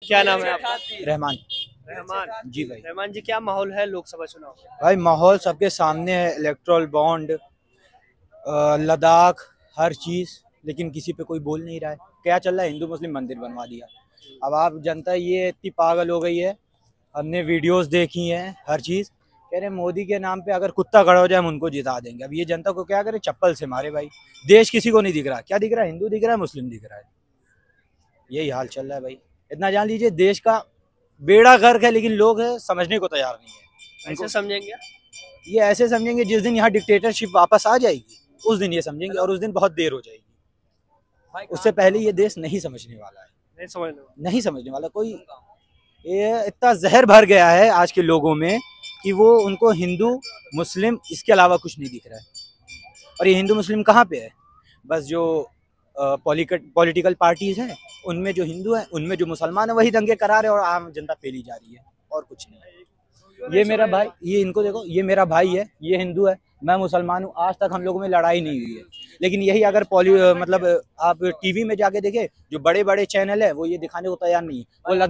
क्या नाम है आपका? रहमान रहमान जी भाई। रहमान जी, क्या माहौल है लोकसभा चुनाव का? भाई माहौल सबके सामने है, इलेक्ट्रल बॉन्ड, लद्दाख, हर चीज़, लेकिन किसी पे कोई बोल नहीं रहा है। क्या चल रहा है? हिंदू मुस्लिम मंदिर बनवा दिया। अब आप जनता ये इतनी पागल हो गई है, हमने वीडियोस देखी हैं, हर चीज़ कह रहे मोदी के नाम पे अगर कुत्ता खड़ा हो जाए हम उनको जिता देंगे। अब ये जनता को क्या करे, चप्पल से मारे भाई। देश किसी को नहीं दिख रहा, क्या दिख रहा है? हिंदू दिख रहा है, मुस्लिम दिख रहा है, यही हाल चल रहा है भाई। इतना जान लीजिए देश का बेड़ा गर्क है, लेकिन लोग समझने को तैयार नहीं है। ऐसे समझेंगे? ये ऐसे समझेंगे जिस दिन यहाँ डिक्टेटरशिप वापस आ जाएगी उस दिन ये समझेंगे, और उस दिन बहुत देर हो जाएगी। उससे पहले ये देश नहीं समझने वाला है, नहीं समझने वाला कोई। ये इतना जहर भर गया है आज के लोगों में कि वो उनको हिंदू मुस्लिम इसके अलावा कुछ नहीं दिख रहा है। और ये हिंदू मुस्लिम कहाँ पे है? बस जो पॉलिटिकल पार्टीज हैं उनमें जो हिंदू हैं, उनमें जो मुसलमान है, वही दंगे करा रहे और आम जनता फैली जा रही है, और कुछ नहीं। ये मेरा भाई, ये इनको देखो, ये मेरा भाई है, ये हिंदू है, मैं मुसलमान हूँ। आज तक हम लोगों में लड़ाई नहीं हुई है। लेकिन यही अगर मतलब आप टीवी में जाके देखे, जो बड़े बड़े चैनल है वो ये दिखाने को तैयार नहीं है।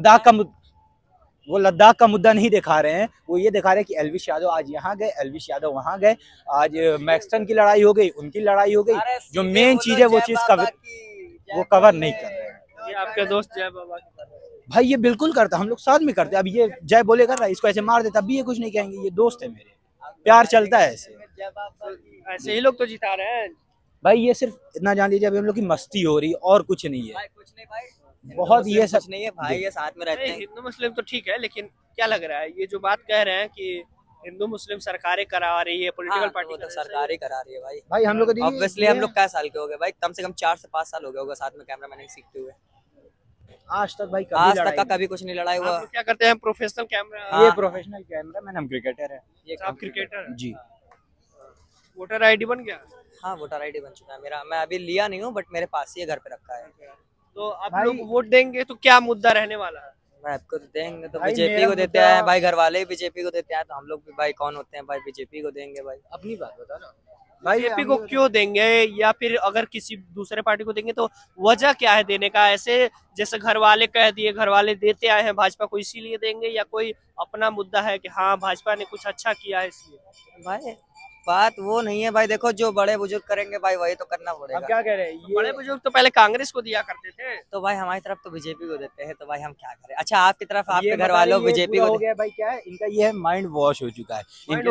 वो लद्दाख का मुद्दा नहीं दिखा रहे हैं, वो ये दिखा रहे हैं कि एल्विश यादव आज यहाँ गए, एल्विश यादव वहाँ गए, आज मैक्सटन की लड़ाई हो गई, उनकी लड़ाई हो गई। जो मेन चीज है वो चीज वो कवर नहीं कर रहे हैं। ये आपके दोस्त जय बाबा की कर रहे हैं। भाई ये बिल्कुल करता, हम लोग साथ में करते। अब ये जय बोले कर रहा है, इसको ऐसे मार देता, अब भी ये कुछ नहीं कहेंगे। ये दोस्त है मेरे, प्यार चलता है ऐसे। ऐसे ही लोग तो जिता रहे हैं भाई। ये सिर्फ इतना जान लीजिए अभी हम लोग की मस्ती हो रही है और कुछ नहीं है। कुछ नहीं भाई, बहुत ये सब नहीं है भाई, ये साथ में रहते हैं। हिंदू मुस्लिम तो ठीक है, लेकिन क्या लग रहा है ये जो बात कह रहे हैं कि हिंदू मुस्लिम सरकारें करा रही है, पॉलिटिकल पार्टी तो सरकार ही करा ररी है भाई। भाई हम लोग ऑब्वियसली हम लोग क्या साल के हो गए भाई, कम से कम 4 से 5 साल हो गए होगा साथ में कैमरा मैनिंग सीखते हुए। आज तक भाई आज तक का कभी कुछ नहीं लड़ाई हुआ। क्या करते हैं? Professional camera? ये प्रोफेशनल कैमरा मैन, हम क्रिकेटर है। ये आप क्रिकेटर जी। वोटर आईडी बन गया? हाँ, वोटर आईडी बन चुका है मेरा। मैं अभी लिया नहीं हूँ, बट मेरे पास ही है, घर पे रखा है। तो आप लोग वोट देंगे तो क्या मुद्दा रहने वाला है? भाई आपको देंगे तो बीजेपी को देते हैं भाई, घर वाले बीजेपी को देते हैं, तो हम लोग भी भाई कौन होते हैं भाई, बीजेपी को देंगे भाई। अपनी बात बता ना भाई, बीजेपी को क्यों देंगे, या फिर अगर किसी दूसरे पार्टी को देंगे तो वजह क्या है देने का? ऐसे जैसे घर वाले कह दिए, घर वाले देते आए हैं भाजपा को इसीलिए देंगे, या कोई अपना मुद्दा है कि हाँ भाजपा ने कुछ अच्छा किया है इसलिए? भाई बात वो नहीं है भाई, देखो जो बड़े बुजुर्ग करेंगे भाई वही तो करना पड़ेगा। अब क्या कह रहे हैं? बड़े बुजुर्ग तो पहले कांग्रेस को दिया करते थे, तो भाई हमारी तरफ तो बीजेपी को देते हैं, तो भाई हम क्या करें। अच्छा आपकी तरफ आपके घर वालों बीजेपी को हो गया भाई। क्या है इनका? ये है माइंड वॉश हो चुका है,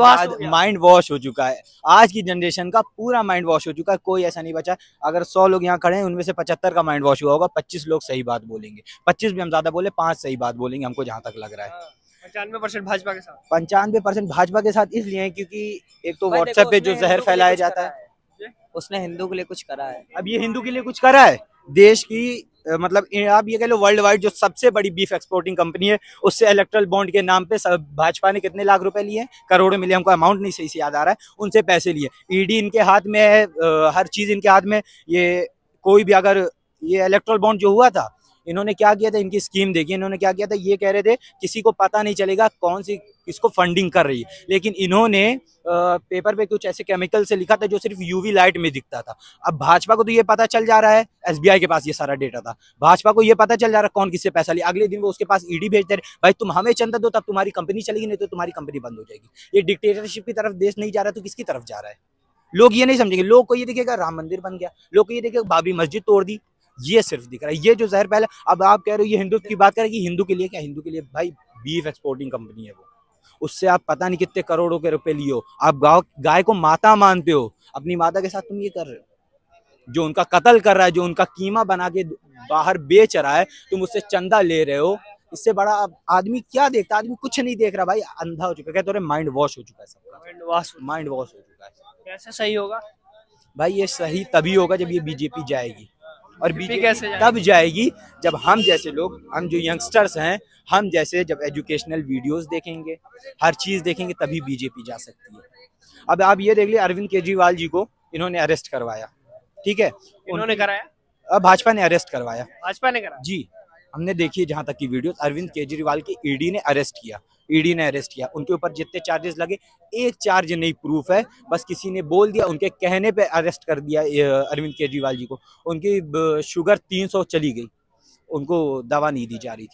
माइंड वॉश हो चुका है। आज की जनरेशन का पूरा माइंड वॉश हो चुका है, कोई ऐसा नहीं बचा। अगर 100 लोग यहाँ खड़े हैं उनमें से 75 का माइंड वॉश हुआ होगा, 25 लोग सही बात बोलेंगे, 25 भी हम ज्यादा बोले, 5 सही बात बोलेंगे, हमको जहाँ तक लग रहा है। 95% भाजपा के साथ। 95% भाजपा के साथ इसलिए है क्योंकि एक तो व्हाट्सएप पे जो जहर फैलाया जाता है, उसने हिंदू के लिए कुछ करा है। अब ये हिंदू के लिए कुछ करा है। देश की मतलब आप ये कह लो वर्ल्ड वाइड जो सबसे बड़ी बीफ एक्सपोर्टिंग कंपनी है, उससे इलेक्ट्रल बॉन्ड के नाम पे भाजपा ने कितने लाख रुपए लिए? करोड़ों मिले, हमको अमाउंट नहीं सही से याद आ रहा है। उनसे पैसे लिए, ईडी इनके हाथ में है, हर चीज इनके हाथ में। ये कोई भी अगर ये इलेक्ट्रल बॉन्ड जो हुआ था, इन्होंने क्या किया था? इनकी स्कीम देखिए, इन्होंने क्या किया था? ये कह रहे थे किसी को पता नहीं चलेगा कौन सी किसको फंडिंग कर रही है, लेकिन इन्होंने पेपर पे कुछ ऐसे केमिकल से लिखा था जो सिर्फ यूवी लाइट में दिखता था। अब भाजपा को तो ये पता चल जा रहा है, एसबीआई के पास ये सारा डेटा था, भाजपा को ये पता चल जा रहा है कौन किससे पैसा लिया। अगले दिन वो उसके पास ईडी भेजते रहे, भाई तुम हमें चंदा दो तब तुम्हारी कंपनी चलेगी, नहीं तो तुम्हारी कंपनी बंद हो जाएगी। ये डिक्टेटरशिप की तरफ देश नहीं जा रहा तो किसकी तरफ जा रहा है? लोग ये नहीं समझेंगे। लोग को ये दिखेगा राम मंदिर बन गया, लोग को ये दिखेगा बाबरी मस्जिद तोड़ दी, ये सिर्फ दिख रहा है। ये जो जहर पहले, अब आप कह रहे हो ये हिंदुत्व की बात करें कि हिंदू के लिए क्या? हिंदू के लिए भाई बीफ एक्सपोर्टिंग कंपनी है वो, उससे आप पता नहीं कितने करोड़ों के रुपए लिए हो। आप गाय को माता मानते हो, अपनी माता के साथ तुम ये कर रहे हो। जो उनका कत्ल कर रहा है, जो उनका कीमा बना के बाहर बेच रहा है, तुम उससे चंदा ले रहे हो। इससे बड़ा आदमी क्या देखता? आदमी कुछ नहीं देख रहा भाई, अंधा हो चुका है। कहते माइंड वॉश हो चुका है सबका, माइंड वॉश हो चुका है। कैसे सही होगा भाई? ये सही तभी होगा जब ये बीजेपी जाएगी, और बीजेपी कैसे तब जाएगी जब हम जैसे लोग, हम जो यंगस्टर्स हैं, हम जैसे जब एजुकेशनल वीडियोस देखेंगे, हर चीज देखेंगे, तभी बीजेपी जा सकती है। अब आप ये देख लिया, अरविंद केजरीवाल जी को इन्होंने अरेस्ट करवाया, ठीक है? उन्होंने कराया? अब भाजपा ने अरेस्ट करवाया। भाजपा ने करा? जी, हमने देखी जहां तक की वीडियो, अरविंद केजरीवाल की ईडी ने अरेस्ट किया, ईडी ने अरेस्ट किया। उनके ऊपर जितने चार्जेस लगे, एक चार्ज नहीं प्रूफ है, बस किसी ने बोल दिया, उनके कहने पे अरेस्ट कर दिया अरविंद केजरीवाल जी को। उनकी शुगर 300 चली गई, उनको दवा नहीं दी जा रही थी।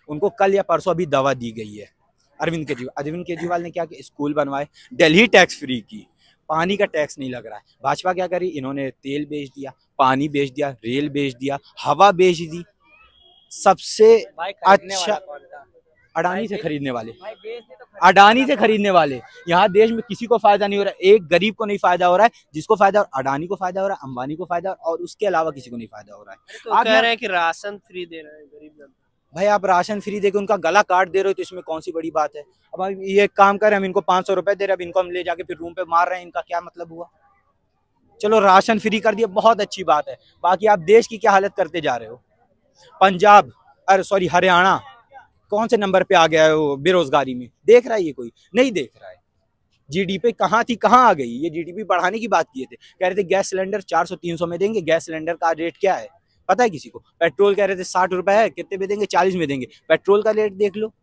उनको कल या परसों अभी दवा दी गई है। अरविंद केजरीवाल ने क्या किया, स्कूल बनवाए, दिल्ली टैक्स फ्री की, पानी का टैक्स नहीं लग रहा है। भाजपा क्या करी, इन्होंने तेल बेच दिया, पानी बेच दिया, रेल बेच दिया, हवा बेच दी। सबसे अच्छा अडानी से खरीदने वाले, अडानी से खरीदने वाले। यहाँ देश में किसी को फायदा नहीं हो रहा है, एक गरीब को नहीं फायदा हो रहा है, जिसको फायदा हो अडानी को फायदा हो रहा है, अंबानी को फायदा और उसके अलावा किसी को नहीं फायदा हो रहा है। तो कह रहे हैं कि राशन फ्री दे रहे हैं गरीब जनता। भाई आप राशन फ्री देके उनका गला काट दे रहे हो तो इसमें कौन सी बड़ी बात है। अब हम ये काम करें, हम इनको 500 रुपए दे रहे हैं, अब इनको हम ले जाके फिर रूम पे मार रहे हैं, इनका क्या मतलब हुआ। चलो राशन फ्री कर दिया, बहुत अच्छी बात है, बाकी आप देश की क्या हालत करते जा रहे हो। पंजाब, अरे सॉरी हरियाणा कौन से नंबर पे आ गया है वो बेरोजगारी में, देख रहा है ये कोई नहीं देख रहा है। जीडीपी कहाँ थी कहाँ आ गई, ये जीडीपी बढ़ाने की बात किए थे, कह रहे थे गैस सिलेंडर 400-300 में देंगे। गैस सिलेंडर का रेट क्या है पता है किसी को? पेट्रोल कह रहे थे 60 रुपए है, कितने में देंगे, 40 में देंगे। पेट्रोल का रेट देख लो।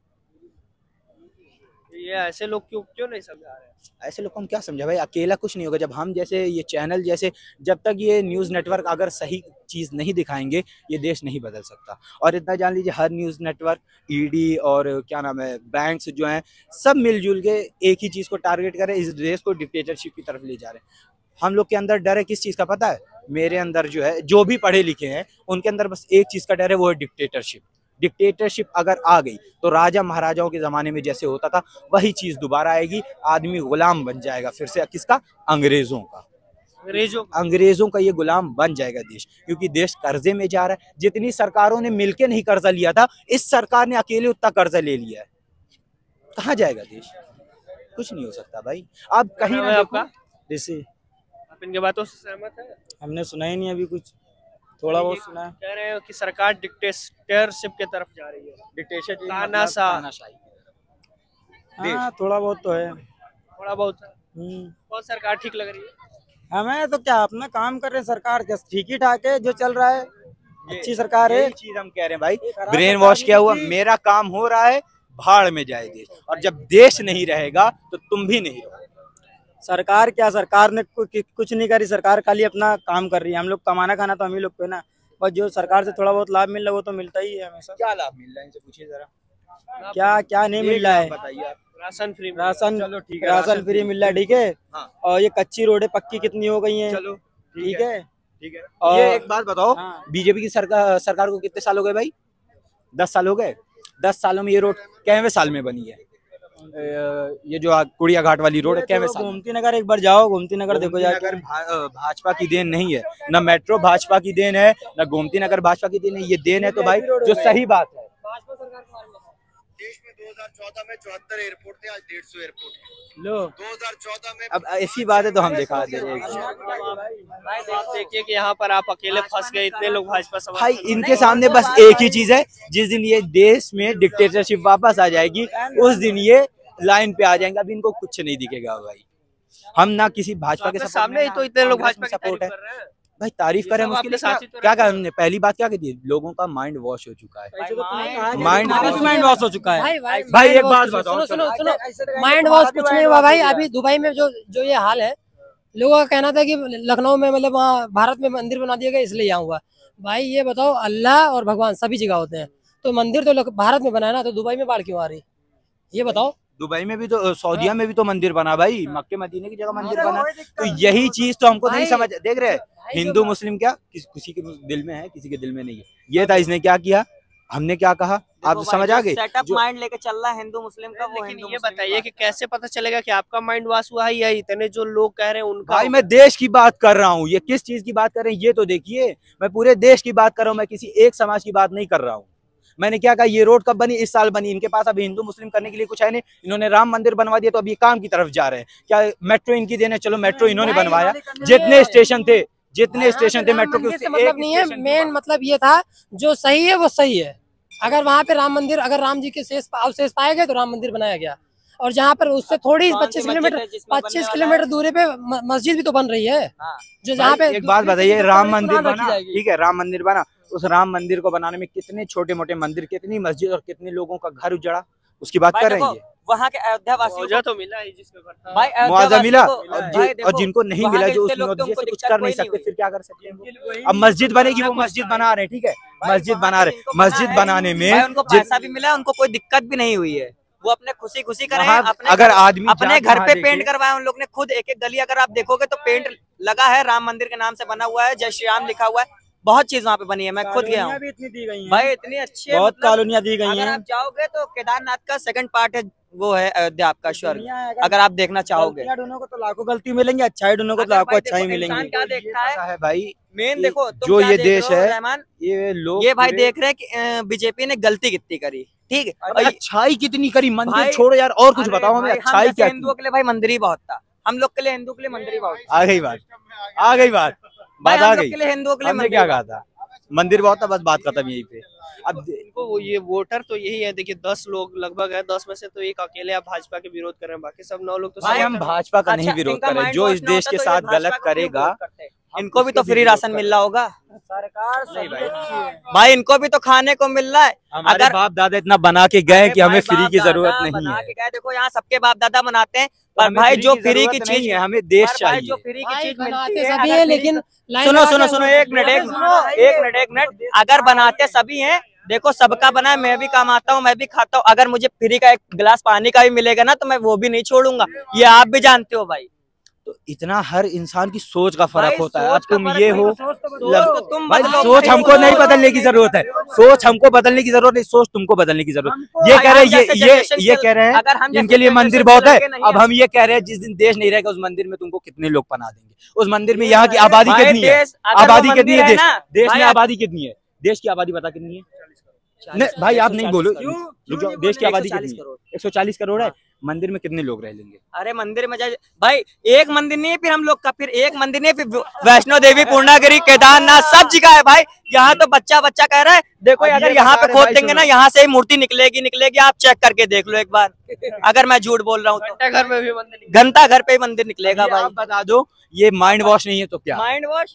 ये ऐसे लोग क्यों नहीं समझा रहे हैं? ऐसे लोग को हम क्या समझा भाई, अकेला कुछ नहीं होगा। जब हम जैसे ये चैनल जैसे, जब तक ये न्यूज़ नेटवर्क अगर सही चीज़ नहीं दिखाएंगे, ये देश नहीं बदल सकता। और इतना जान लीजिए, हर न्यूज़ नेटवर्क, ईडी और क्या नाम है बैंक्स जो हैं, सब मिलजुल के एक ही चीज़ को टारगेट कर रहे हैं, इस देश को डिक्टेटरशिप की तरफ ले जा रहे हैं। हम लोग के अंदर डर है किस चीज़ का पता है? मेरे अंदर जो है, जो भी पढ़े लिखे हैं उनके अंदर बस एक चीज़ का डर है, वो है डिक्टेटरशिप। डिक्टेटरशिप अगर आ गई तो राजा महाराजाओं के ज़माने में जैसे होता था वही चीज़ दोबारा आएगी, आदमी गुलाम बन जाएगा फिर से। किसका? अंग्रेज़ों का। अंग्रेज़ों का ये गुलाम बन जाएगा देश, क्योंकि देश कर्जे में जा रहा है। जितनी सरकारों ने मिलके नहीं कर्जा लिया था, इस सरकार ने अकेले उतना कर्जा ले लिया है। कहाँ जाएगा देश? कुछ नहीं हो सकता भाई। आप कहीं ना देखो, जैसे आप इनके बातों से सहमत है? हमने सुना ही नहीं अभी कुछ, थोड़ा बहुत सुना है। कह रहे हैं कि सरकार डिक्टेटरशिप की तरफ जा रही है, डिक्टेटरशिप तानाशाही। हाँ थोड़ा बहुत तो है, थोड़ा बहुत है। कौन सरकार ठीक लग रही है? हमें तो क्या, अपना काम कर रहे हैं, सरकार क्या ठीक ही ठाक है, जो चल रहा है अच्छी सरकार है। चीज हम कह रहे हैं भाई, ब्रेन वॉश किया हुआ, मेरा काम हो रहा है, भाड़ में जाए देश। और जब देश नहीं रहेगा तो तुम भी नहीं रहोगे। सरकार क्या, सरकार ने कुछ नहीं करी, सरकार खाली अपना काम कर रही है। हम लोग कमाना खाना तो हम ही लोग पे ना, और जो सरकार से थोड़ा बहुत लाभ मिल रहा है वो तो मिलता ही है हमेशा। क्या लाभ मिल रहा है इनसे पूछिए जरा। क्या क्या नहीं मिल रहा है? बताइए आप। राशन फ्री, चलो ठीक है, राशन फ्री मिल रहा है, ठीक है। हाँ। और ये कच्ची रोडें पक्की कितनी हो गई हैं, चलो ठीक है। ठीक है। और ये एक बात बताओ, हाँ। बीजेपी की सरकार को कितने साल हो गए भाई? 10 साल हो गए। 10 सालों में ये रोड कैवें साल में बनी है? ये जो कुड़िया घाट वाली रोड है कैवें साल? गोमती नगर एक बार जाओ, गोमती नगर देखो जाकर। भाजपा की देन नहीं है, न मेट्रो भाजपा की देन है, न गोमती नगर भाजपा की देन है। ये देन है तो भाई जो सही बात है। देश में 2014 में 74 एयरपोर्ट थे, आज 150 एयरपोर्ट लो। 2014 में अब ऐसी बात है तो हम दिखा दे रहे हैं। आप देखिए कि यहाँ पर आप अकेले फंस गए, इतने लोग भाजपा समर्थक। भाई इनके सामने बस एक ही चीज है, जिस दिन ये देश में डिक्टेटरशिप वापस आ जाएगी उस दिन ये लाइन पे आ जाएंगे। अब इनको कुछ नहीं दिखेगा भाई। हम ना किसी भाजपा के सामने तो इतने लोग भाजपा की सपोर्ट तारीफ है कर रहे हैं। भाई, तारीफ करें सब उसके लिए आपके साथी तो क्या रहते हैं। हमने पहली बात क्या कही, लोगों का माइंड वॉश हो चुका है। माइंड वॉश हो चुका है। भाई एक बात बताओ, सुनो माइंड वॉश कुछ नहीं हुआ भाई। अभी दुबई में जो ये हाल है, लोगों का कहना था कि लखनऊ में मतलब वहाँ भारत में मंदिर बना दिया गया इसलिए यहाँ हुआ। भाई ये बताओ, अल्लाह और भगवान सभी जगह होते हैं, तो मंदिर तो भारत में बनाया ना, तो दुबई में बाढ़ क्यों आ रही? ये बताओ। दुबई में भी तो, सऊदीया में भी तो मंदिर बना भाई, मक्के मदीने की जगह मंदिर बना। तो यही चीज तो हमको नहीं समझ, देख रहे हिंदू मुस्लिम क्या किसी के दिल में है, किसी के दिल में नहीं है। ये था इसने क्या किया, हमने क्या कहा, आप समझ आ गए। सेटअप माइंड लेके चल रहा है हिंदू मुस्लिम का, वो लेकिन ये बताइए कि कैसे पता चलेगा कि आपका माइंड वॉश हुआ है या इतने जो लोग कह रहे हैं उनका? भाई मैं देश की बात कर रहा हूँ, ये किस चीज की बात कर रहे हैं ये तो देखिए। मैं पूरे देश की बात कर रहा हूँ, मैं किसी एक समाज की बात नहीं कर रहा हूँ। मैंने क्या कहा, ये रोड कब बनी? इस साल बनी। इनके पास अभी हिंदू मुस्लिम करने के लिए कुछ है नहीं, इन्होंने राम मंदिर बनवा दिया तो अभी काम की तरफ जा रहे हैं। क्या मेट्रो इनकी देन है? चलो मेट्रो इन्होंने बनवाया, जितने स्टेशन थे मेट्रो के, उससे मतलब नहीं है। मेन मतलब ये था, जो सही है वो सही है। अगर वहाँ पे राम मंदिर, अगर राम जी के अवशेष पाए गए तो राम मंदिर बनाया गया। और जहाँ पर उससे थोड़ी 25 किलोमीटर दूरी पे मस्जिद भी तो बन रही है। जो जहाँ पे एक बात बताइए, राम मंदिर बना, ठीक है, राम मंदिर बना, उस राम मंदिर को बनाने में कितने छोटे मोटे मंदिर, कितनी मस्जिद और कितने लोगों का घर उजड़ा, उसकी बात कर रहे हैं। वहाँ के अयोध्या वासियों मुआवजा तो मिला है जिसमें भरता भाई अयोध्या मुआवजा वासियों मिला, को- भाई देखो, और जिनको नहीं वहाँ मिला के जो उस जितने लोग थे, मुआवजे उनको से कुछ दिक्कत कर नहीं कोई सकते, हुई। फिर क्या कर सकते हैं? अब मस्जिद बनेगी, वो मस्जिद बना रहे हैं, ठीक है, मस्जिद बना रहे, इनको पता मस्जिद है, बनाने भाई में उनको पैसा भी मिला, उनको कोई दिक्कत भी नहीं हुई है, वो अपने खुशी खुशी करे हैं, वहाँ अपने अगर घर- आदमी अपने जाके घर वहाँ पे देखे- पेंट करवाया उन लोग ने खुद, एक एक गली अगर आप देखोगे तो पेंट लगा है, राम मंदिर के नाम से बना हुआ है, जय श्री राम लिखा हुआ है, बहुत चीज वहाँ पे बनी है, मैं खुद गया हूँ भी इतनी दी गई हैं भाई, इतनी अच्छी है, बहुत मतलब कॉलोनियां दी गई अगर हैं आप जाओगे तो केदारनाथ का सेकंड पार्ट है, वो है अयोध्या आपका स्वर्ग, दुनिया है, अगर आप देखना चाहोगे। गलतियां ढूंढो को तो लाखों गलती मिलेंगी, अच्छाई ढूंढो को तो अगर लाखों भाई अच्छाई देखो, इंसान मिलेंगी। क्या देखता है, ऐसा है भाई, मेन कि देखो तुम जो क्या ये देख देश रहे हो, है, रहमान, ये लोग ये भाई पूरे- देख रहे हैं कि बीजेपी ने गलती कितनी करी, ठीक है, और ये- अच्छाई कितनी करी, मंदिर भाई- छोड़ो यार, और कुछ अरे बताओ हमें, भाई, हम अच्छाई जैसे क्या हिंदुओं की? के लिए भाई मंदिर ही बहुत था, हम लोग के लिए हिंदू के लिए मंदिर ही बहुत था। आ गई बात, आ गई बात, भाई बात आ हम लोग गई। के लिए हिंदुओं के लिए हमने मंदिर क्या बहुत कहा था, मंदिर बहुत था, बस बात खत्म यहीं पे। अब इनको वो ये वोटर तो यही है, देखिए 10 लोग लगभग है, 10 में से तो एक अकेले आप भाजपा के विरोध कर रहे हैं, बाकी सब 9 लोग तो भाई हम समर्थन- भाजपा का अच्छा, नहीं विरोध इनका कर रहे, माइंड जो वॉश इस ना देश होता के तो ये साथ भाजपा गलत को क्यों करेगा, विरोध करते? इनको भी तो उसके फ्री विरोध राशन कर मिल रहा होगा सरकार नहीं भाई। भाई, इनको भी तो खाने को मिल रहा है। हमारे अगर- बाप दादा इतना बना के गए कि हमें भाई, फ्री बाप की दादा जरूरत नहीं बना है, के गए, देखो यहाँ सबके बाप दादा बनाते हैं, पर हमें भाई फ्री जो की फ्री की जरूरत नहीं चीज है, हमें देश पर भाई जो चाहिए। फ्री की भाई चीज बनाते मिलती है, सभी अगर है, फ्री- लेकिन लाइन सुनो लगा सुनो के सुनो, वो- एक मिनट एक मिनट, अगर बनाते सभी हैं, देखो सबका बना है, मैं भी कमाता हूँ, मैं भी खाता हूँ, अगर मुझे फ्री का एक गिलास पानी का भी मिलेगा ना तो मैं वो भी नहीं छोड़ूंगा, ये आप भी जानते हो भाई। तो इतना हर इंसान की सोच का फर्क भाई, होता है। अब सोच का तुम फर्क ये नहीं, हो, सोच तो तुम भाई बदलो, सोच भाई, हमको नहीं बदलने की जरूरत है, सोच हमको बदलने की जरूरत नहीं, सोच तुमको बदलने की जरूरत है। ये भाई, कह रहे हम जैसे generation ये के- कह रहे हैं अगर हम जिनके जैसे लिए मंदिर generation बहुत के है, लड़के नहीं अब हम ये कह रहे हैं जिस दिन देश नहीं रहेगा उस मंदिर में तुमको कितने लोग पना देंगे, उस मंदिर में यहाँ की आबादी भाई, कितनी है, देश- अगर वो आबादी कितनी मंदिर है, है ना, देश भाई, में आबादी कितनी है, देश की आबादी पता कितनी है? नहीं भाई आप नहीं बोलो, रुक जाओ, देश की आबादी कितनी है? 140 करोड़ है, मंदिर में कितने लोग रह लेंगे? अरे मंदिर में जाए भाई, एक मंदिर नहीं है फिर हम लोग का, फिर एक मंदिर नहीं है, फिर वैष्णो देवी, पूर्णागिरी, केदारनाथ सब जगह है भाई। यहाँ तो बच्चा कह रहा है, देखो अब अगर ये यहाँ बता पे रहे खोद भाई, देंगे ना, सुनो। यहाँ से ही मूर्ति निकलेगी, आप चेक करके देख लो एक बार, अगर मैं झूठ बोल रहा हूँ तो। घंटा घर में भी मंदिर नहीं- घंटा घर पे ही मंदिर निकलेगा ये भाई। आप बता दो, ये माइंड वॉश नहीं है तो क्या? माइंड वॉश,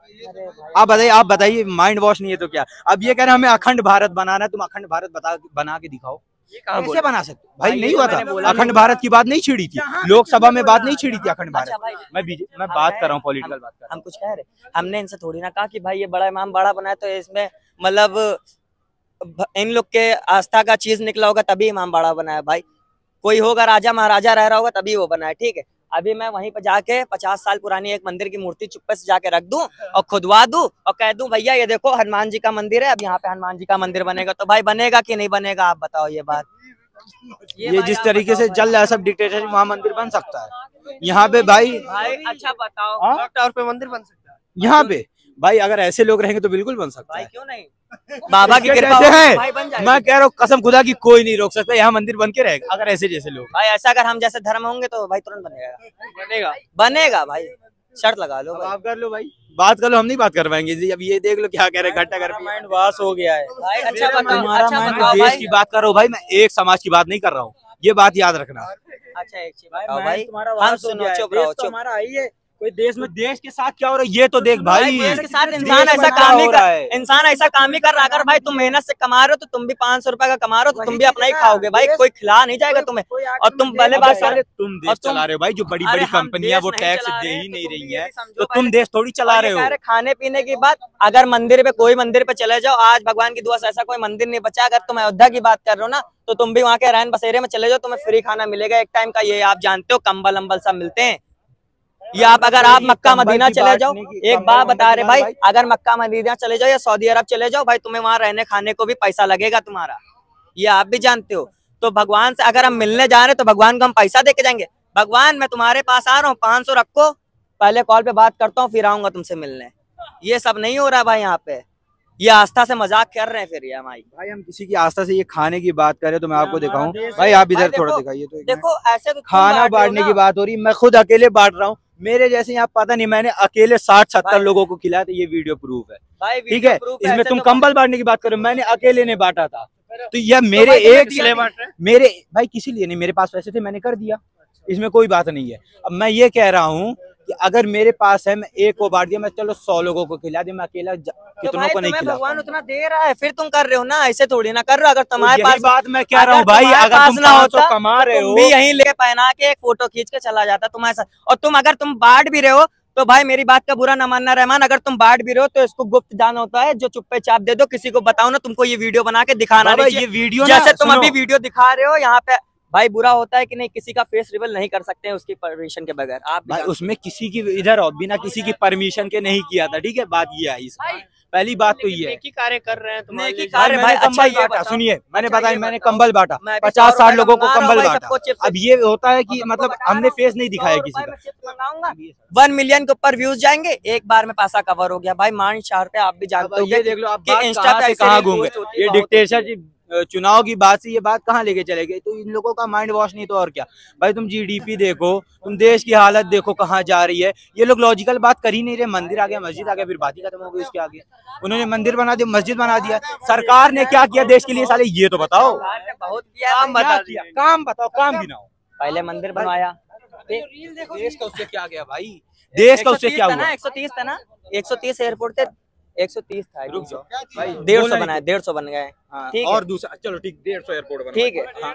आप बताइए माइंड वॉश नहीं है तो क्या? अब ये कह रहे हैं हमें अखंड भारत बनाना है, तुम अखंड भारत बना के दिखाओ, ये कहाँ कैसे बोला? बना सकते हो? भाई भाई, नहीं ये हुआ तो मैंने था, बोला अखंड भारत की बात नहीं छिड़ी थी, लोकसभा में बात नहीं छिड़ी थी अखंड अच्छा भारत। भाई, मैं बात कर रहा हूँ, पॉलिटिकल बात कर रहा हम कुछ कह रहे, हमने इनसे थोड़ी ना कहा कि भाई ये बड़ा इमाम बड़ा बनाए तो इसमें मतलब इन लोग के आस्था का चीज निकला होगा तभी इमाम बड़ा बनाया भाई, कोई होगा राजा महाराजा रह रहा होगा तभी वो बनाया, ठीक है। अभी मैं वहीं पर जाके 50 साल पुरानी एक मंदिर की मूर्ति चुप्पे से जाके रख दूं और खुदवा दूं और कह दूं भैया ये देखो हनुमान जी का मंदिर है, अब यहाँ पे हनुमान जी का मंदिर बनेगा, तो भाई बनेगा कि नहीं बनेगा आप बताओ ये बात। ये भाई जिस आप तरीके से बताओ चल रहा है सब डिक्टेटरशिप, वहाँ मंदिर बन सकता है, यहाँ पे भाई भाई अच्छा बताओ हाँ? क्लॉक टावर पे मंदिर बन सकता है। यहाँ पे भाई अगर ऐसे लोग रहेंगे तो बिल्कुल बन सकता भाई है। क्यों नहीं, बाबा की इसके कृपा जैसे होगी है, तो भाई बन जाएगा। मैं कह रहा हूँ कसम खुदा की कोई नहीं रोक सकता, यहाँ मंदिर बन के रहेगा अगर ऐसे जैसे लोग। भाई ऐसा अगर हम जैसे धर्म होंगे तो भाई तुरंत बनेगा। बनेगा भाई, शर्त लगा लो अब भाई। आप कर लो भाई, बात कर लो, हम नहीं बात कर पाएंगे जी। अब ये देख लो क्या कह रहे हैं, घंटा घर पे माइंड वॉश हो गया है। भाई अच्छा बताओ, तुम्हारा अच्छा माइंड बताओ देश भाई, की बात कर रहा हूँ भाई, मैं एक समाज की बात नहीं कर रहा हूँ, ये बात याद रखना। अच्छा एक चीज भाई बताओ माइंड भाई, तुम्हारा हम वॉश हो सुनो, गया है। चुप देश रहो, तो चुप। हमारा आई है, कोई देश में देश के साथ क्या हो रहा है ये तो देख भाई, देश के साथ देश इंसान में ऐसा क्या काम ही हो रहा है? कर, इंसान ऐसा काम ही कर रहा है। अगर भाई तुम मेहनत से कमा रहे हो तो तुम भी 500 रुपए का कमा रहे हो तो तुम भी अपना ही खाओगे भाई, कोई खिला नहीं जाएगा तुम्हें। और तुम पहले बात साले तुम देश और तुम- चला रहे हो भाई, जो बड़ी अरे बड़ी हम कंपनियां देश वो नहीं टैक्स चला दे रहे, ही तो नहीं तुम रही ये है, भी समझो तो पहले। तुम देश थोड़ी चला रहे हो। खाने पीने की बात, अगर मंदिर पे कोई मंदिर पे चले जाओ, आज भगवान की दुआ से ऐसा कोई मंदिर नहीं बचा, अगर तुम अयोध्या की बात कर रहे हो ना तो तुम भी वहाँ के रैन बसेरे में चले जाओ, तुम्हें फ्री खाना मिलेगा एक टाइम का, ये आप जानते हो, कंबल अम्बल सब मिलते हैं। या आप अगर आप मक्का मदीना चले जाओ, एक बात बता रहे भाई, अगर मक्का मदीना चले जाओ या सऊदी अरब चले जाओ भाई, तुम्हें वहां रहने खाने को भी पैसा लगेगा तुम्हारा, ये आप भी जानते हो। तो भगवान से अगर हम मिलने जा रहे हैं तो भगवान को हम पैसा दे के जाएंगे, भगवान मैं तुम्हारे पास आ रहा हूँ 500 रखो, पहले कॉल पे बात करता हूँ फिर आऊंगा तुमसे मिलने, ये सब नहीं हो रहा भाई यहाँ पे, ये आस्था से मजाक कर रहे हैं फिर ये हमारी। भाई हम किसी की आस्था से ये खाने की बात करें तो मैं आपको हमारा दिखाऊं देश भाई, है। आप इधर भाई थोड़ा देखो, दिखाइए तो एक मिनट। देखो ऐसे तो तुम खाना बांट रहे हो बांटने ना। की बात हो रही, मैं खुद अकेले बांट रहा हूँ, मेरे जैसे यहाँ पता नहीं, मैंने अकेले 60-70 भाई- लोगों को खिलाया, तो ये वीडियो प्रूफ है, भाई ठीक वीडियो है। प्रूफ इसमें ऐसे तुम तो- कंबल बांटने की बात करो, मैंने अकेले ने बांटा था, तो यह मेरे भाई तुम्हें एक दिया बांट रहे हैं? मेरे भाई किसी लिए नहीं, मेरे पास पैसे थे मैंने कर दिया, इसमें कोई बात नहीं है। अब मैं ये कह रहा हूँ कि अगर मेरे पास है, मैं एक को बांट दिया, मैं चलो 100 लोगों को खिला दिया, मैं अकेला कितनों को नहीं खिला। भगवान उतना दे रहा है, फिर तुम कर रहे हो ना, ऐसे थोड़ी ना कर रहे हो। अगर तुम्हारे पास, बात मैं कह रहा हूँ भाई, अगर तुम ना होता कमा रहे हो, भी यहीं ले पहना के एक फोटो खींच के चला जाता तुम्हारे साथ। और तुम अगर तुम बांट भी रहे हो तो भाई मेरी बात का बुरा ना मानना रहमान, अगर तुम बांट भी रहे हो तो इसको गुप्त दान होता है, जो चुप्पे चाप दे दो, किसी को बताओ ना। तुमको ये वीडियो बना के दिखाना नहीं, ये वीडियो जैसे तुम अभी वीडियो दिखा रहे हो यहाँ पे भाई, बुरा होता है कि नहीं, किसी का फेस रिवील नहीं कर सकते हैं उसकी परमिशन के बगैर। आप भाई उसमें किसी की इधर बिना किसी की परमिशन के नहीं किया था, ठीक है, बात ये आई। पहली बात तो ये नेकी कार्य कर रहे हैं तुम्हारे कार्य भाई। अच्छा ये बात सुनिए, मैंने बताया, मैंने कंबल बांटा, 50-60 लोगों को कंबल बांटा। अब ये होता है कि मतलब हमने फेस नहीं दिखाया किसी का। 1 मिलियन के ऊपर व्यूज जाएंगे, एक बार में पैसा कवर हो गया भाई। मान शहर पे आप भी जानते हो, ये देख लो आप इंस्टा पे कहाँ घूम गए, ये डिक्टेटरशिप चुनाव की बात से ये बात कहाँ लेके चले गए। तो इन लोगों का माइंड वॉश नहीं तो और क्या भाई। तुम जीडीपी देखो, तुम देश की हालत देखो कहाँ जा रही है। ये लोग लॉजिकल बात कर ही नहीं रहे। मंदिर आ गया, मस्जिद आ गया, फिर बात ही खत्म हो गई। उसके आगे उन्होंने मंदिर बना दिया, मस्जिद बना दिया। सरकार ने क्या किया देश के लिए साले, ये तो बताओ। बहुत काम बताओ, काम गिनाओ। पहले मंदिर बनवाया, देश का उससे क्या गया भाई, देश का उससे क्या हुआ। 130 था ना, 130 एयरपोर्ट थे, 130 था। रुक जाओ भाई, 150 बनाए, 150 बन गए। ठीक है, और दूसरा चलो ठीक, 150 एयरपोर्ट बना, ठीक है।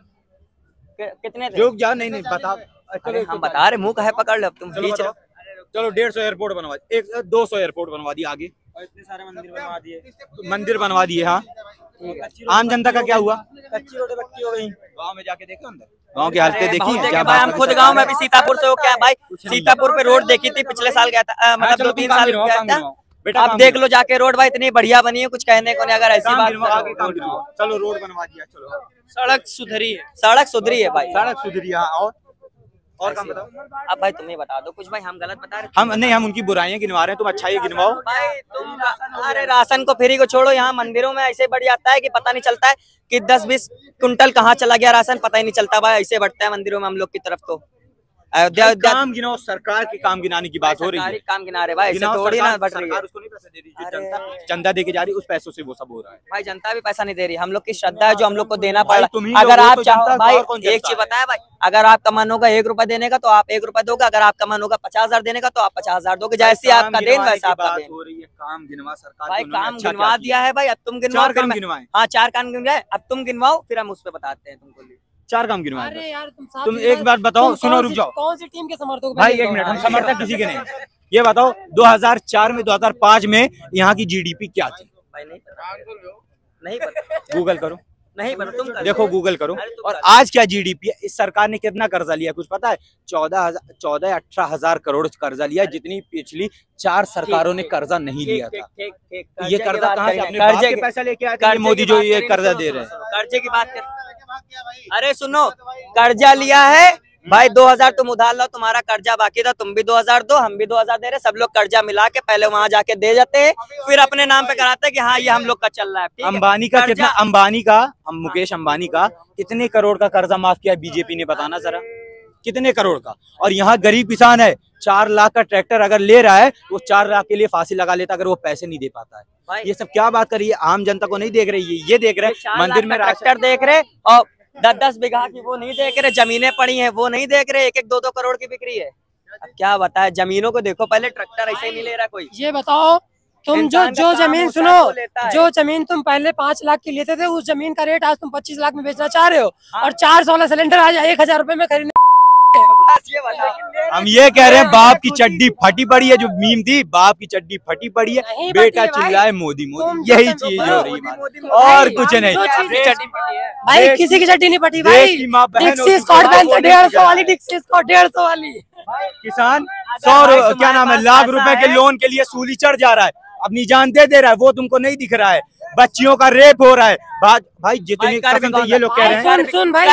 कितने थे? रुक जाओ, नहीं नहीं बता, अरे हम बता रहे, मुंह का है पकड़ लो तुम। चलो 150 एयरपोर्ट बनवा दिए, 200 एयरपोर्ट बनवा दिए, आगे इतने सारे मंदिर बनवा दिए, मंदिर बनवा दिए। हाँ, आम जनता का क्या हुआ? कच्ची रोड पक्की हो गई। गांव में जाके देखो, अंदर गांव की हालतें देखी क्या? हम खुद गांव में, अभी सीतापुर से हो क्या भाई, सीतापुर पे रोड देखी थी, पिछले साल गया था, मतलब 2-3 साल गया था। अब देख लो जाके रोड भाई, इतनी बढ़िया बनी है, कुछ कहने को नहीं। अगर ऐसी बात, चलो रोड बनवा दिया, चलो सड़क सुधरी है, सड़क सुधरी है भाई, सड़क सुधरी है। और काम बताओ। अब भाई तुम्हें बता दो कुछ भाई, हम गलत बता रहे हम नहीं, हम उनकी बुराइयां गिनवा रहे हैं, तुम अच्छाई गिनवाओ भाई। तुम अरे राशन को फ्री को छोड़ो, यहाँ मंदिरों में ऐसे बढ़ जाता है कि पता नहीं चलता है कि 10-20 कुंटल कहाँ चला गया राशन, पता ही नहीं चलता भाई। ऐसे बढ़ता है मंदिरों में हम लोग की तरफ। तो अयोध्या काम गिनाओ, सरकार के काम गिनाने की बात हो रही है। काम गिना रहे भाई, ऐसे थोड़ी ना बढ़ रही है। उसको नहीं पैसा दे रही, जो जनता चंदा देके जा रही है, उस पैसों से वो सब हो रहा है भाई। जनता भी पैसा नहीं दे रही, हम लोग की श्रद्धा है जो हम लोग को देना पड़ रहा है। अगर आप चाहो भाई, एक चीज बताया भाई, अगर आपका मन होगा 1 रुपया देने का तो आप 1 रुपया दोगे, अगर आपका मन होगा 50,000 देने का तो आप 50,000 दोगे। जैसे आपका देन वैसा आपका देन हो रही है। काम गिनवा सरकार भाई, काम गिनवा दिया है भाई। अब तुम गिनवाओ, 4 काम गिनवाए। हाँ 4 काम गिनवाए, अब तुम गिनवाओ, फिर हम उस पर बताते हैं तुमको। 4 काम गिनवाए। अरे यार तुम एक बात बताओ, सुनो, रुक जाओ। कौन सी टीम के समर्थक भाई 1 मिनट, हम समर्थक किसी के नहीं। ये बताओ 2004 में 2005 में यहाँ की जीडीपी क्या थी? भाई नहीं पता, गूगल करो, नहीं पता, तुम देखो गूगल करो। और आज क्या जीडीपी है? इस सरकार ने कितना कर्जा लिया कुछ पता है? 14-18 हजार करोड़ कर्जा लिया, जितनी पिछली 4 सरकारों ने कर्जा नहीं लिया था। ये कर्जा कहाँ से? अपने बाप के पैसा लेके आए थे मोदी जो ये कर्जा दे रहे हैं। कर्जे की बात कर, अरे सुनो, कर्जा लिया है भाई 2000 तुम उधार लो, तुम्हारा कर्जा बाकी था, तुम भी 2000 दो, हम भी 2000 दे रहे, सब लोग कर्जा मिला के पहले वहां जाके दे जाते हैं, फिर अपने नाम पे कराते हैं कि हाँ ये हम लोग का चल रहा है। अंबानी का कितना, अंबानी का, मुकेश अंबानी का कितने करोड़ का कर्जा माफ किया बीजेपी ने? बताना जरा, कितने करोड़ का? और यहाँ गरीब किसान है, 4 लाख का ट्रैक्टर अगर ले रहा है, वो 4 लाख के लिए फांसी लगा लेता अगर वो पैसे नहीं दे पाता है। ये सब क्या बात कर रही है? आम जनता को नहीं देख रही है, ये देख रहे मंदिर में ट्रैक्टर देख रहे, और 10-10 बीघा की वो नहीं देख रहे, जमीनें पड़ी हैं वो नहीं देख रहे, 1-1, 2-2 करोड़ की बिक्री है। अब क्या बताए, जमीनों को देखो पहले, ट्रैक्टर ऐसे ही नहीं ले रहा कोई। ये बताओ तुम जो जमीन, सुनो, जो जमीन तुम पहले 5 लाख की लेते थे, उस जमीन का रेट आज तुम 25 लाख में बेचना चाह रहे हो, और 400 वाला सिलेंडर आज 1000 रुपए में खरीदने। हम ये कह रहे हैं, बाप की चड्डी फटी पड़ी है, जो मीम थी, बाप की चड्डी फटी पड़ी है, बेटा चिल्लाए मोदी मोदी, यही चीज हो रही है और कुछ नहीं भाई। किसी की चड्डी नहीं फटी भाई, डिक्सी स्कॉट बैन 150 वाली, डिक्सी स्कॉट 150 वाली। किसान 100 क्या नाम है, लाख रुपए के लोन के लिए सूली चढ़ जा रहा है, अपनी जान दे दे रहा है, वो तुमको नहीं दिख रहा है। बच्चियों का रेप हो रहा है भाई, जितनी कसम से ये लोग कह रहे हैं। सुन भाई,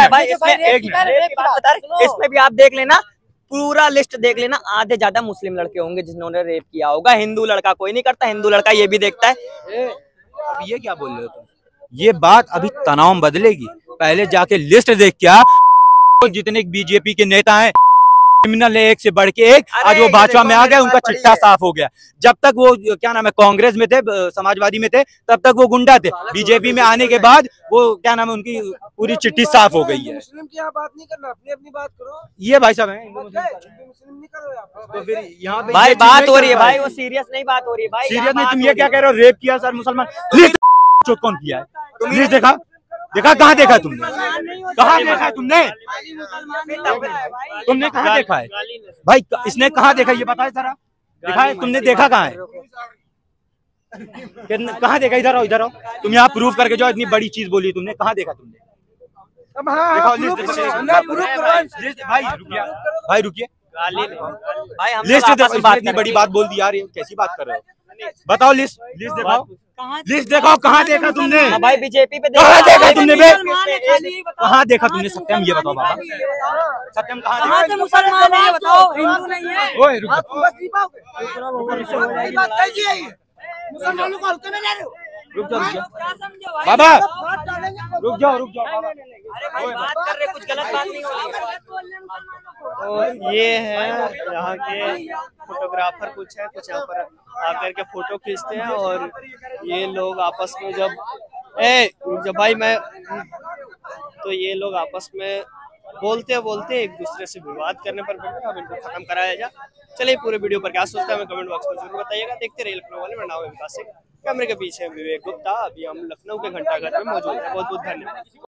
इसमें भी आप देख लेना, पूरा लिस्ट देख लेना, आधे ज्यादा मुस्लिम लड़के होंगे जिन्होंने रेप किया होगा। हिंदू लड़का कोई नहीं करता, हिंदू लड़का ये भी देखता है। अब ये क्या बोल रहे हो तुम? ये बात अभी तनाव बदलेगी, पहले जाके लिस्ट देख क्या, जितने बीजेपी के नेता हैं क्रिमिनल है एक से बढ़ के एक। आज वो भाजपा में आ गए, उनका चिट्ठा साफ हो गया। जब तक वो क्या नाम है कांग्रेस में थे, समाजवादी में थे, तब तक वो गुंडा थे। बीजेपी में आने के बाद वो क्या नाम है उनकी पूरी चिट्ठी साफ हो गई है। मुस्लिम की यहाँ बात नहीं करना, अपनी अपनी बात करो। ये भाई साहब है मुस्लिम नहीं करो यहाँ। तो फिर यहाँ पे भाई बात हो रही है भाई, वो सीरियस नहीं बात हो रही है भाई। सीरियस नहीं, तुम ये क्या कह रहे हो? रेप किया सर मुसलमान, लिस्ट कौन किया है? लिस्ट देखा कहाँ देखा तुमने? कहाँ देखा है तुमने? तुमने कहाँ देखा है भाई? इसने कहाँ देखा ये बताए जरा। देखा है तुमने? देखा कहाँ है? कहाँ देखा? इधर आओ, इधर आओ। तुम यहाँ प्रूफ करके जो इतनी बड़ी चीज बोली तुमने, कहाँ देखा तुमने? भाई रुकिए भाई हम लिस्ट आपस में बात इतनी बड़ी बात बोल दी यार, ये कैसी बात कर रहे हो? बताओ लिस्ट दिखाओ, लिस्ट दिखाओ। कहाँ देखा तुमने? भाई बीजेपी पे कहाँ देखा तुमने बे? कहाँ देखा तुमने? सत्यम ये बताओ बाबा, सत्यम कहाँ देखा? मुसलमान है बताओ, हिंदू नहीं है। ओए मुसलमानों को हल्के में ले रहे हो। रुक जाओ बाबा, रुक जाओ बात कर रहे, कुछ गलत बात नहीं हो रही है। तो ये है यहाँ के फोटोग्राफर, कुछ है कुछ यहाँ पर आकर के फोटो खींचते हैं। और ये लोग आपस में जब भाई मैं तो ये लोग आपस में बोलते एक दूसरे से विवाद करने पर अब इनको खत्म कराया जाए। चलिए पूरे वीडियो पर क्या सोचता है हमें कमेंट बॉक्स में जरूर बताइएगा। देखते रहिए लखनऊ वाले, मेरा नाम है विकास सिंह, कैमरे के पीछे विवेक गुप्ता। अभी हम लखनऊ के घंटाघर में मौजूद है। बहुत बहुत धन्यवाद।